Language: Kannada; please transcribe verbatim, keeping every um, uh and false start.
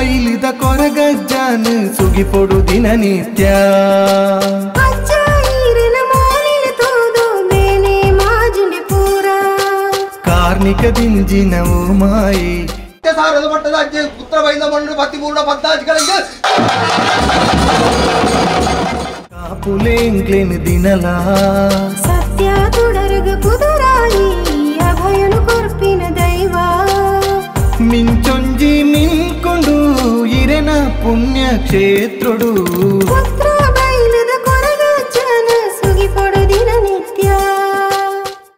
ಇಲಿದ ಕೊರಗಜ್ಜಾನ ಸುಗಿಪೊಡು ದಿನನಿತ್ಯ ಕಾರ್ಣಿಕ ದಿಂಜಿನ ಓ ಮಾಯಿ ಸಾರದ ಮಟ್ಟದ ಅಜ್ಜೆ ಪುತ್ರ ಬೈದ ಮಣ್ಣು ಭಕ್ತಿ ಪೂರ್ಣ ಭಕ್ತಾಜಿಗಳಿಗೆ ಕಾಪುಲೇಂಗ್ಲೇನ್ ದಿನಲ ಸತ್ಯ ತುಡರಗ ಕುದುರಾಯಿ ಅಭಯನು ಕೊರ್ಪಿನ ದೈವ ಮಿಂಚೊಂಜಿ ಮಿಂಕೊಂಡು ಇರೆನ ಪುಣ್ಯ ಕ್ಷೇತ್ರಡು